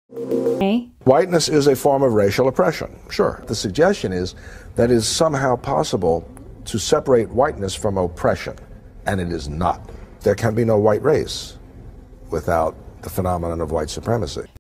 Okay. Whiteness is a form of racial oppression, sure. The suggestion is that it is somehow possible to separate whiteness from oppression, and it is not. There can be no white race without the phenomenon of white supremacy.